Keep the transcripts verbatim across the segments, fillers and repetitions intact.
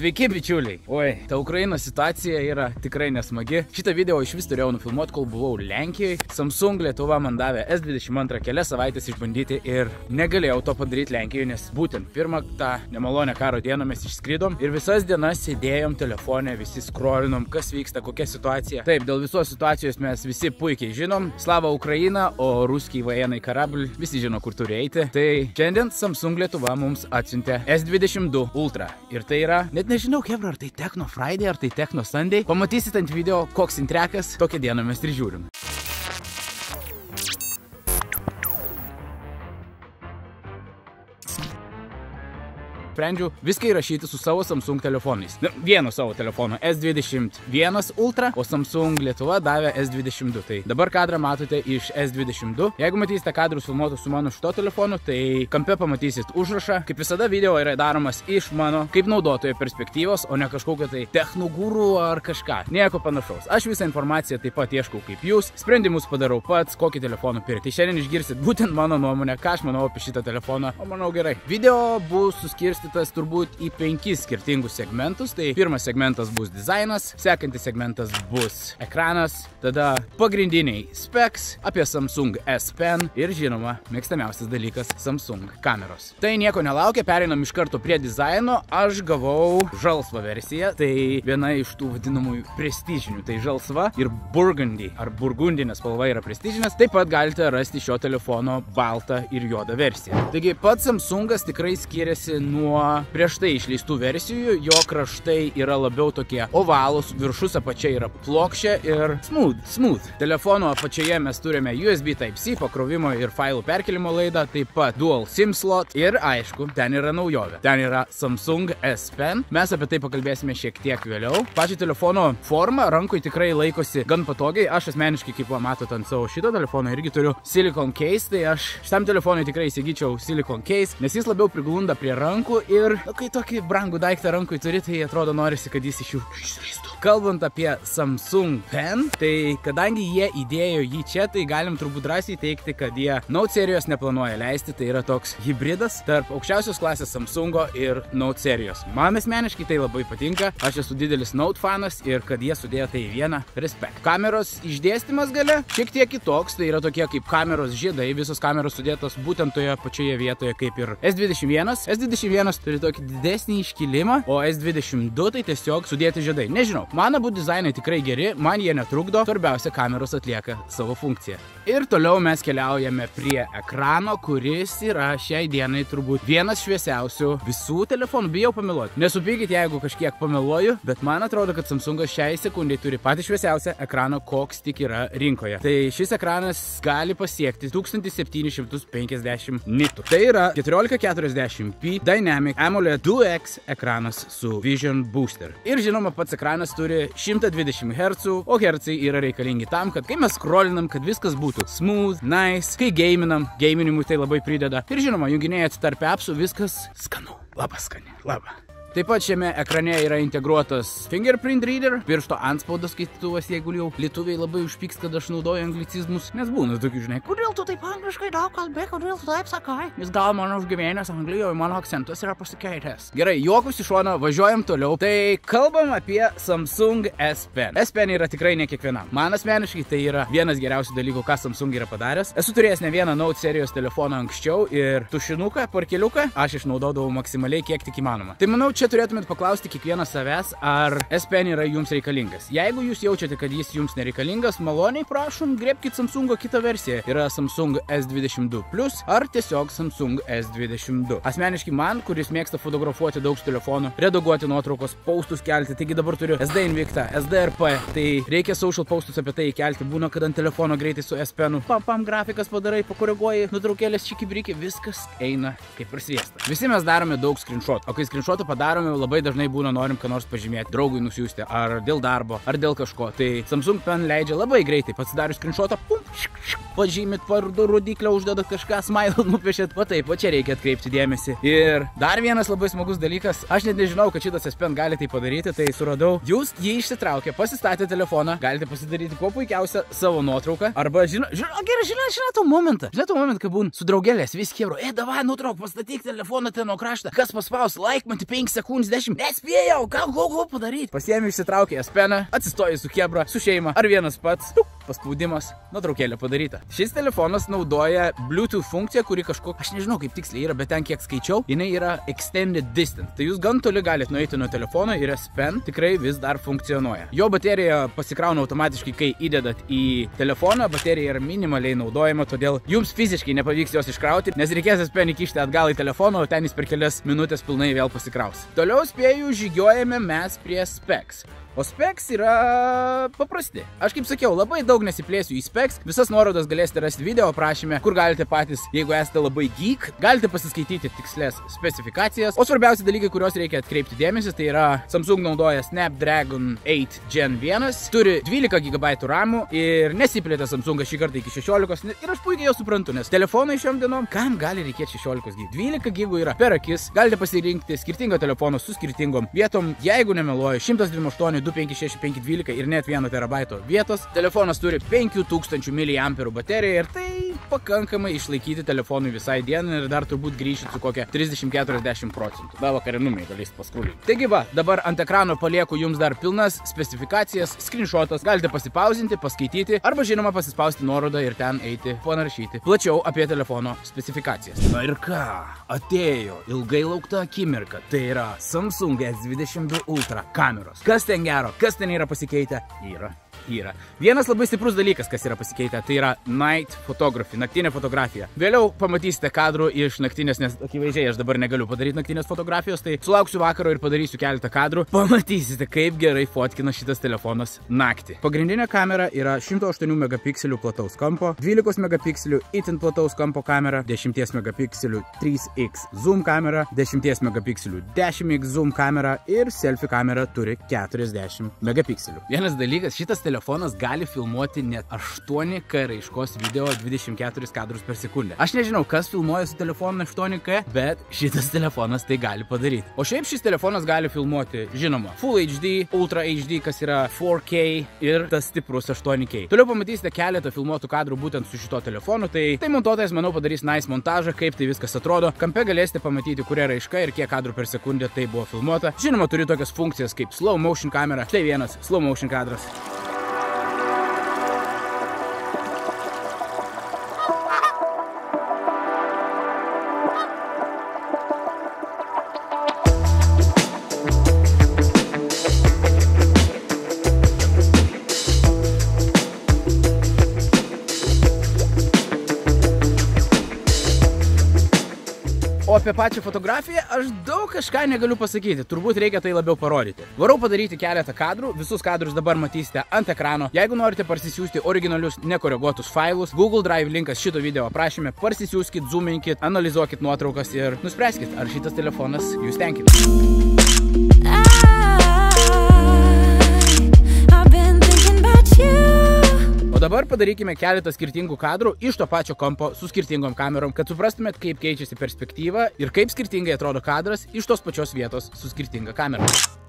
Sveiki, bičiuliai. Oi, ta Ukrainos situacija yra tikrai nesmagi. Šitą video iš vis turėjau nufilmuoti, kol buvau Lenkijoje. Samsung Lietuva man davė S dvidešimt du kelias savaitės išbandyti ir negalėjau to padaryti Lenkijoje, nes būtent pirmą tą nemalonę karo dieną mes išskridom ir visas dienas sėdėjom telefone, visi scrollinom, kas vyksta, kokia situacija. Taip, dėl visos situacijos mes visi puikiai žinom. Slava Ukraina, o ruskiai vajenai karablį visi žino, kur turi eiti. Tai šiandien Samsung Lietuva mums atsiuntė S dvidešimt du Ultra. Ir tai yra, net nežinau, hebra, ar tai Techno Friday, ar tai Techno Sunday. Pamatysit ant video, koks intrekas, tokią dieną mes ir žiūrim. Sprendžiu viską įrašyti su savo Samsung telefonais. Nu, vienu savo telefonu S dvidešimt vienas Ultra, o Samsung Lietuva davė S dvidešimt du. Tai dabar kadrą matote iš S dvidešimt du. Jeigu matysite kadrus filmuotus su mano šito telefonu, tai kampe pamatysit užrašą. Kaip visada, video yra daromas iš mano kaip naudotojo perspektyvos, o ne kažkokio tai technogūrų ar kažką. Nieko panašaus. Aš visą informaciją taip pat ieškau kaip jūs. Sprendimus padarau pats, kokį telefoną pirkti. Tai šiandien išgirsit būtent mano nuomonę, ką aš manau apie šitą telefoną. O manau gerai. Video bus suskirstytas turbūt į penkis skirtingus segmentus. Tai pirmas segmentas bus dizainas, sekantis segmentas bus ekranas, tada pagrindiniai specs, apie Samsung S Pen ir žinoma, mėgstamiausias dalykas Samsung kameros. Tai nieko nelaukia, pereinam iš karto prie dizaino. Aš gavau žalsvą versiją, tai viena iš tų vadinamųjų prestižinių, tai žalsva ir burgundy, ar burgundinė spalva yra prestižinės. Taip pat galite rasti šio telefono baltą ir juodą versiją. Taigi pats Samsungas tikrai skiriasi nuo prieš tai išleistų versijų. Jo kraštai yra labiau tokie ovalūs, viršus apačia yra plokščia ir smooth, smooth. Telefono apačioje mes turime U S B Type-C pakrovimo ir failų perkelimo laidą, taip pat dual SIM slot ir aišku, ten yra naujovė. Ten yra Samsung S Pen. Mes apie tai pakalbėsime šiek tiek vėliau. Pačio telefono forma rankui tikrai laikosi gan patogiai. Aš asmeniškai, kaip matot ant savo šito telefono, irgi turiu silicone case, tai aš šitam telefonui tikrai įsigyčiau silicone case, nes jis labiau priglunda prie rankų ir nu, kai tokį brangų daiktą rankui turi, tai atrodo norisi, kad jis iš jų išslystų. Kalbant apie Samsung Pen, tai kadangi jie įdėjo jį čia, tai galim turbūt drąsiai teikti, kad jie Note serijos neplanuoja leisti. Tai yra toks hybridas tarp aukščiausios klasės Samsungo ir Note serijos. Man asmeniškai tai labai patinka. Aš esu didelis Note fanas ir kad jie sudėjo tai į vieną, respekt. Kameros išdėstymas gale šiek tiek kitoks. Tai yra tokie kaip kameros žiedai. Visos kameros sudėtos būtent toje pačioje vietoje kaip ir S dvidešimt vienas. S dvidešimt vienas turi tokį didesnį iškilimą, o S dvidešimt du tai tiesiog sudėti žiedai. Nežinau, man abu dizainai tikrai geri, man jie netrukdo, svarbiausia, kameros atlieka savo funkciją. Ir toliau mes keliaujame prie ekrano, kuris yra šiai dienai turbūt vienas šviesiausių visų telefonų. Bijau pameluoti. Nesupykit, jeigu kažkiek pameluoju, bet man atrodo, kad Samsungas šiai sekundai turi patį šviesiausią ekraną, koks tik yra rinkoje. Tai šis ekranas gali pasiekti tūkstantį septynis šimtus penkiasdešimt nitų. Tai yra keturiolika keturiasdešimt p Dynamic AMOLED du X ekranas su Vision Booster. Ir žinoma, pats ekranas turi šimtą dvidešimt hercų, o hercai yra reikalingi tam, kad kai mes scrollinam, kad viskas būtų smooth, nice, kai gaminam, gaminimui tai labai prideda. Ir žinoma, junginėjat tarp appsų, viskas skanu, labai skani, labai. Taip pat šiame ekrane yra integruotas fingerprint reader, piršto antspaudas skaitytuvas, jeigu jau lietuviai labai užpyks, kad aš naudoju anglicizmus, nes būna tokių, žinai, kodėl tu taip angliškai daug kalbė, kodėl tu taip sakai? Jis gal mano užgyvenęs Anglijoje, mano akcentas yra pasikeitęs. Gerai, juokus iš šono, važiuojam toliau. Tai kalbam apie Samsung S Pen. S Pen yra tikrai ne kiekvienam. Man asmeniškai tai yra vienas geriausių dalykų, ką Samsung yra padaręs. Esu turėjęs ne vieną Note serijos telefoną anksčiau ir tušinuką, parkeliuką aš išnaudodavau maksimaliai kiek tik įmanoma. Tai manau, čia turėtumėt paklausti kiekvieną savęs, ar S Pen yra jums reikalingas. Jeigu jūs jaučiate, kad jis jums nereikalingas, maloniai prašom, griebkit Samsungo kitą versiją. Yra Samsung S dvidešimt du plus ar tiesiog Samsung S dvidešimt du. Asmeniškai man, kuris mėgsta fotografuoti daug telefonų, redaguoti nuotraukos, postus kelti, taigi dabar turiu S D Invicta, S D R P, tai reikia social postus apie tai įkelti. Būna, kad ant telefono greitai su S Penu pam pam grafikas padarai, pakoreguoji, nutraukėlės čiki-briki, viskas eina kaip ir sviesta. Visi mes darome daug screenshotų, o kai screenshotų padarome, labai dažnai būna norim ką nors pažymėti, draugui nusiųsti, ar dėl darbo, ar dėl kažko. Tai Samsung Pen leidžia labai greitai pasidarius screenshotą, pum, šik, šik, pažymit vardu rodiklę, uždedat kažką, smilą nupiešėt. Va taip, va čia reikia atkreipti dėmesį. Ir dar vienas labai smagus dalykas, aš net nežinau, kad šitas S Pen gali tai padaryti, tai suradau. Jūs jį išsitraukę, pasistatė telefoną, galite pasidaryti kuo puikiausią savo nuotrauką. Arba, žino, žino, gerai, žino, žino tą momentą. Žino tą momentą, kai būn su draugelės, vis kebro, e, davai, nuotrauk, pastatyk telefoną ten nuo kraštą. Kas paspaus, like, man penkias sekundės, dešimt. Nespėjau, gal, gal, gal padaryti. Pasiėmė, išsitraukė S Peną, atsistoja su kebra, su šeima, ar vienas pats, tuk, paspaudimas, nuotraukėlė padaryta. Šis telefonas naudoja Bluetooth funkciją, kuri kažko, aš nežinau kaip tiksliai yra, bet ten kiek skaičiau, jinai yra extended distance. Tai jūs gan toli galite nueiti nuo telefono ir S Pen tikrai vis dar funkcionuoja. Jo baterija pasikrauna automatiškai, kai įdedat į telefoną, baterija yra minimaliai naudojama, todėl jums fiziškai nepavyks jos iškrauti, nes reikės S Pen įkišti atgal į telefoną, o ten jis per kelias minutės pilnai vėl pasikraus. Toliau spėju, žygiuojame mes prie specs. O specs yra paprasti. Aš kaip sakiau, labai daug nesiplėsiu į specs. Visas nuorodas galėsite rasti video aprašyme, kur galite patys, jeigu esate labai geek, galite pasiskaityti tikslės specifikacijas. O svarbiausi dalykai, kuriuos reikia atkreipti dėmesį, tai yra Samsung naudoja Snapdragon aštuoni Gen vienas, turi dvylika gigabaitų ramų ir nesiplėtė Samsungas šį kartą iki šešiolikos. Ir aš puikiai jau suprantu, nes telefonai šiom dienom, kam gali reikėti šešiolikos gigų? dvylika gigų yra per akis. Galite pasirinkti skirtingą telefoną su skirtingom vietom. Jeigu nemeluoju, šimtas dvidešimt aštuoni du penki šeši penki dvylika ir net vieno terabaito vietos. Telefonas turi penkių tūkstančių miliamperų bateriją ir tai pakankamai išlaikyti telefonui visai dieną ir dar turbūt grįšit su kokia trisdešimt keturiasdešimt procentų. Da vakarinumai galėsit paskrulinti. Taigi va, dabar ant ekrano palieku jums dar pilnas specifikacijas, screenshotas, galite pasipauzinti, paskaityti arba žinoma pasispausti nuorodą ir ten eiti panaršyti plačiau apie telefono specifikacijas. Na ir ką, atėjo ilgai laukta akimirka, tai yra Samsung S dvidešimt du Ultra kameros. Kas ten gero, kas ten yra pasikeitę? Yra. Yra. Vienas labai stiprus dalykas, kas yra pasikeitę, tai yra night photography, naktinė fotografija. Vėliau pamatysite kadrų iš naktinės, nes akivaizdžiai aš dabar negaliu padaryti naktinės fotografijos, tai sulauksiu vakaro ir padarysiu keletą kadrų. Pamatysite, kaip gerai fotkina šitas telefonas naktį. Pagrindinė kamera yra šimto aštuonių megapikselių plataus kampo, dvylikos megapikselių itin plataus kampo kamera, dešimties megapikselių trys X zoom kamera, dešimties megapikselių dešimt X zoom kamera ir selfie kamera turi keturiasdešimt megapikselių. Vienas dalykas, šitas telefonas gali filmuoti net aštuoni K raiškos video dvidešimt keturis kadrus per sekundę. Aš nežinau, kas filmuoja su telefonu aštuoni K, bet šitas telefonas tai gali padaryti. O šiaip šis telefonas gali filmuoti, žinoma, Full H D, Ultra H D, kas yra keturi K ir tas stiprus aštuoni K. Toliau pamatysite keletą filmuotų kadrų būtent su šito telefonu, tai tai montuotojas, manau, padarys nice montažą, kaip tai viskas atrodo. Kampe galėsite pamatyti, kuria raiška ir kiek kadrų per sekundę tai buvo filmuota. Žinoma, turi tokias funkcijas kaip slow motion kamera. Štai vienas slow motion kadras. O apie pačią fotografiją aš daug kažką negaliu pasakyti, turbūt reikia tai labiau parodyti. Varau padaryti keletą kadrų, visus kadrus dabar matysite ant ekrano. Jeigu norite parsisiųsti originalius nekoreguotus failus, Google Drive linkas šito video aprašyme, parsisiųskit, zoominkit, analizuokit nuotraukas ir nuspręskit, ar šitas telefonas jūs tenkina. O dabar padarykime keletą skirtingų kadrų iš to pačio kampo su skirtingom kamerom, kad suprastumėt, kaip keičiasi perspektyva ir kaip skirtingai atrodo kadras iš tos pačios vietos su skirtinga kamera.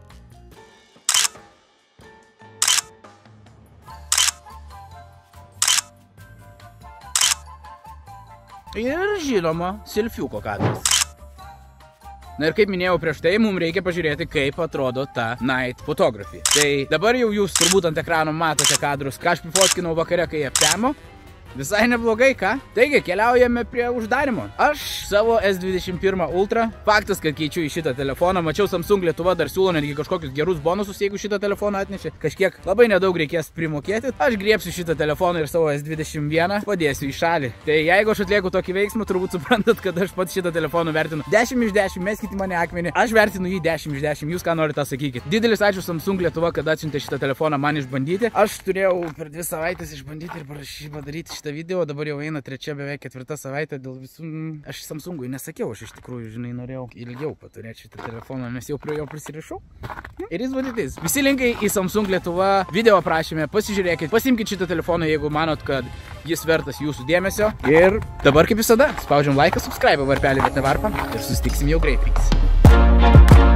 Ir žinoma, selfiuko kadras. Na ir kaip minėjau prieš tai, mums reikia pažiūrėti, kaip atrodo ta night photography. Tai dabar jau jūs turbūt ant ekrano matote kadrus, ką aš pifotkinau vakare, kai aptemo. Visai neblogai, ką? Taigi, keliaujame prie uždarimo. Aš savo S dvidešimt vienas Ultra, faktas, kad keičiu į šitą telefoną, mačiau Samsung Lietuva dar siūlo netgi kažkokius gerus bonusus, jeigu šitą telefoną atnešė. Kažkiek labai nedaug reikės primokėti. Aš griebsiu šitą telefoną ir savo S dvidešimt vienas padėsiu į šalį. Tai jeigu aš atlieku tokį veiksmą, turbūt suprantat, kad aš pats šitą telefoną vertinu dešimt iš dešimt, meskite mane akmenį. Aš vertinu jį dešimt iš dešimt, jūs ką norite sakykit. Didelis ačiū Samsung Lietuva, kad atsiuntė šitą telefoną man išbandyti. Aš turėjau per dvi savaitės išbandyti ir padaryti šitą video, dabar jau eina trečia beveik ketvirta savaitė dėl visų... Aš Samsungui nesakiau, aš iš tikrųjų, žinai, norėjau ilgiau paturėti šitą telefoną, nes jau prie jo prisirišau. Ir jis vaditys. Visi linkai į Samsung Lietuva video aprašyme, pasižiūrėkit, pasimkit šitą telefoną, jeigu manot, kad jis vertas jūsų dėmesio. Ir dabar kaip visada, spaudžiam laiką, subscribe varpelį, bet ne varpą ir susitiksim jau greitai.